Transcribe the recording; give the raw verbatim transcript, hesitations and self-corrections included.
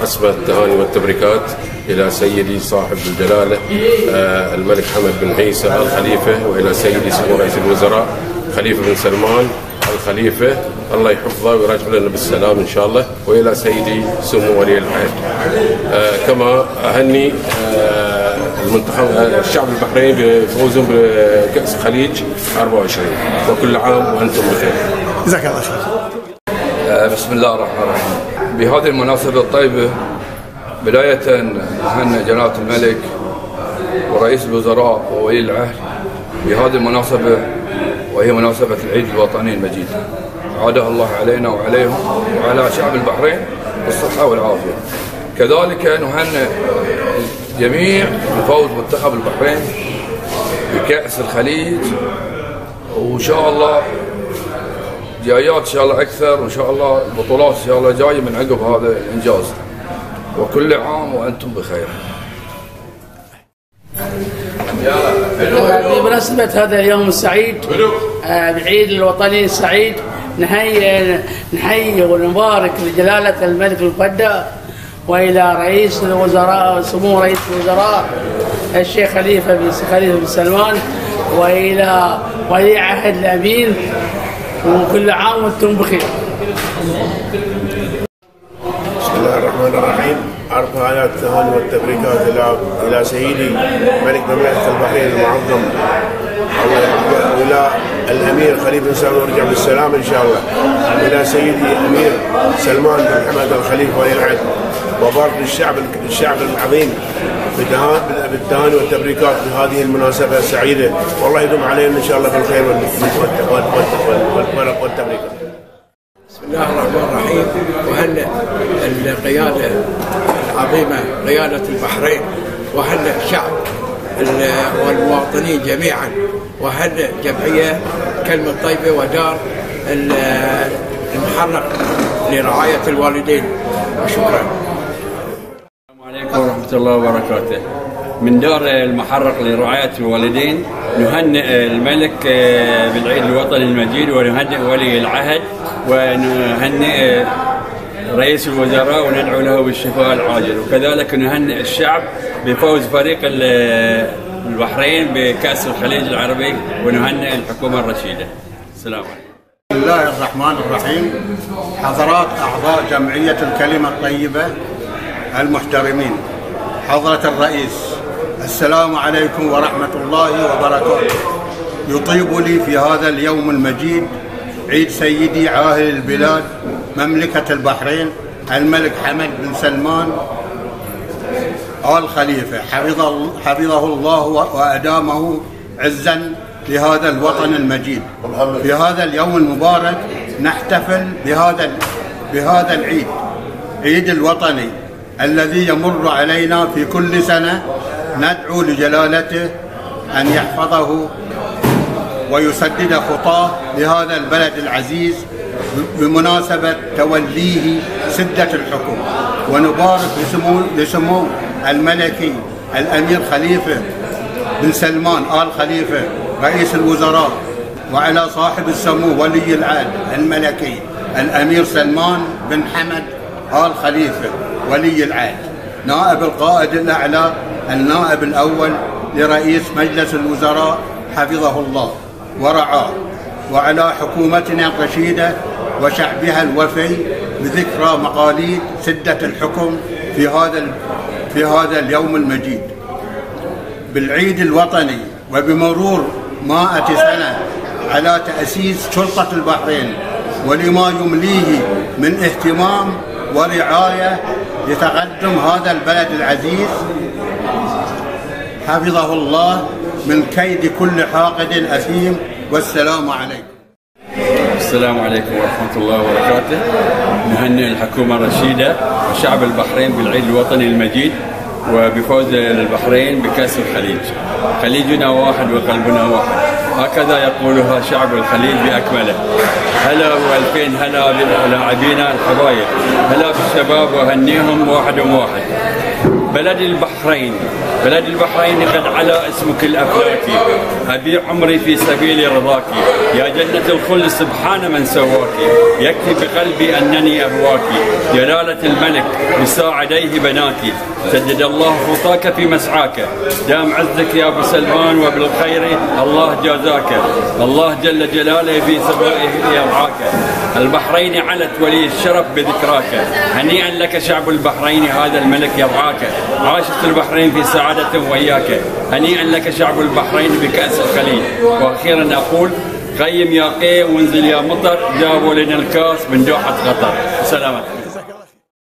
أسمى التهاني والتبريكات إلى سيدي صاحب الجلالة الملك حمد بن عيسى آل خليفة، وإلى سيدي سمو رئيس الوزراء خليفة بن سلمان الخليفة، الله يحفظه ويرجع لنا بالسلام إن شاء الله، وإلى سيدي سمو ولي العهد. كما أهني المنتخب الشعب البحريني بفوزهم بكأس الخليج أربعة وعشرين، وكل عام وأنتم بخير. جزاك الله خير. بسم الله الرحمن الرحيم. بهذه المناسبة الطيبة بداية نهنئ جلالة الملك ورئيس الوزراء وولي العهد بهذه المناسبة، وهي مناسبة العيد الوطني المجيد. عاده الله علينا وعليهم وعلى شعب البحرين بالصحة والعافية. كذلك نهنئ جميع بفوز منتخب البحرين بكأس الخليج، وإن شاء الله جايات إن شاء الله أكثر، وإن شاء الله البطولات إن شاء الله جاية من عقب هذا الإنجاز، وكل عام وأنتم بخير. بمناسبة هذا اليوم السعيد بالعيد الوطني السعيد، نحيي نحيي ونبارك لجلالة الملك المفدى، وإلى رئيس الوزراء سمو رئيس الوزراء الشيخ خليفة بن خليفة بن سلمان، وإلى ولي عهد الأمين، وكل عام وأنتم بخير. بسم الله الرحمن الرحيم. أرفع آيات التهاني والتبريكات إلى إلى سيدي ملك مملكة البحرين المعظم الله يحفظه، وإلى الأمير خليفة بن سلمان ورجع بالسلام إن شاء الله، وإلى سيدي أمير سلمان بن حمد الخليفة ولي العهد، وبارك للشعب الشعب العظيم بالتهاني والتبريكات بهذه المناسبة السعيدة، والله يدوم علينا إن شاء الله بالخير والتبريكات. بسم الله الرحمن الرحيم. وهنئ القيادة العظيمة قيادة البحرين، وهنئ الشعب والمواطنين جميعا، وهنئ جمعية كلمة طيبة ودار المحرق لرعاية الوالدين، وشكرا. السلام عليكم ورحمة الله وبركاته. من دار المحرق لرعاية الوالدين نهنئ الملك بالعيد الوطني المجيد، ونهنئ ولي العهد، ونهنئ رئيس الوزراء وندعو له بالشفاء العاجل، وكذلك نهنئ الشعب بفوز فريق البحرين بكأس الخليج العربي، ونهنئ الحكومة الرشيدة. السلام عليكم. بسم الله الرحمن الرحيم. حضرات أعضاء جمعية الكلمة الطيبة المحترمين، حضرة الرئيس، السلام عليكم ورحمة الله وبركاته. يطيب لي في هذا اليوم المجيد عيد سيدي عاهل البلاد مملكة البحرين الملك حمد بن سلمان آل خليفة، حفظه حفظه الله وأدامه عزا لهذا الوطن المجيد. في هذا اليوم المبارك نحتفل بهذا بهذا العيد، عيد الوطني الذي يمر علينا في كل سنة. ندعو لجلالته أن يحفظه ويسدد خطاه لهذا البلد العزيز بمناسبة توليه سدة الحكم، ونبارك لسمو, لسمو الملكي الأمير خليفة بن سلمان آل خليفة رئيس الوزراء، وعلى صاحب السمو ولي العهد الملكي الأمير سلمان بن حمد آل خليفة ولي العهد، نائب القائد الأعلى النائب الأول لرئيس مجلس الوزراء حفظه الله ورعاه، وعلى حكومتنا الرشيدة وشعبها الوفي بذكرى مقاليد سدة الحكم في هذا في هذا اليوم المجيد بالعيد الوطني، وبمرور مائة سنة على تأسيس شرطة البحرين، ولما يمليه من اهتمام ورعاية لتقدم هذا البلد العزيز، حفظه الله من كيد كل حاقد أثيم. والسلام عليكم. السلام عليكم ورحمة الله وبركاته. نهنئ الحكومة الرشيدة وشعب البحرين بالعيد الوطني المجيد، وبفوز البحرين بكأس الخليج. خليجنا واحد وقلبنا واحد، هكذا يقولها شعب الخليج بأكمله. هلا والفين هلا بلاعبينا الحبايب، هلا بالشباب وهنيهم واحد وواحد. بلد البحرين، بلد البحرين قد علا اسمك الأفلاكي، أبيع عمري في سبيل رضاك، يا جنة الخلد سبحان من سواك، يكفي بقلبي أنني أهواك، جلالة الملك بساعديه بناك، سدد الله خطاك في مسعاك، دام عزك يا أبو سلمان وبالخير الله جازاك، الله جل جلاله في سمائه يرعاك، البحرين علت ولي الشرف بذكراك، هنيئا لك شعب البحرين هذا الملك يرعاك، عاشت البحرين في سعادة وياك، هنيئا لك شعب البحرين بكأس الخليل. وأخيرا أقول قيم يا قيم وانزل يا مطر، جابوا لنا الكاس من دوحة قطر. سلامات.